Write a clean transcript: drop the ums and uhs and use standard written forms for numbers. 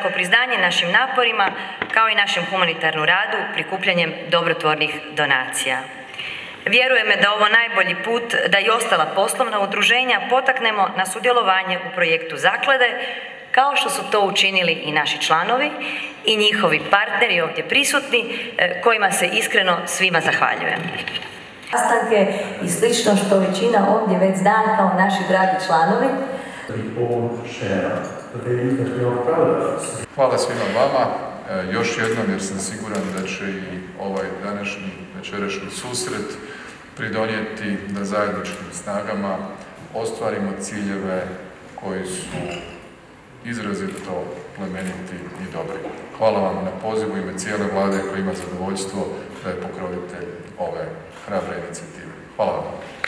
tako priznanje našim naporima kao i našem humanitarnom radu prikupljanjem dobrotvornih donacija. Vjerujem da je ovo najbolji put da i ostala poslovna udruženja potaknemo na sudjelovanje u projektu zaklade, kao što su to učinili i naši članovi i njihovi partneri ovdje prisutni, kojima se iskreno svima zahvaljujem. Sastanke i slično što većina ovdje već zna kao naši dragi članovi. Hvala svima vama, još jednom jer sam siguran da će i ovaj današnji večerašnji susret pridonijeti da zajedničkim snagama ostvarimo ciljeve koji su izrazito plemeniti i dobri. Hvala vam na pozivu ime cijele vlade koja ima zadovoljstvo da je pokrovitelj ove hrabre inicijative. Hvala vam.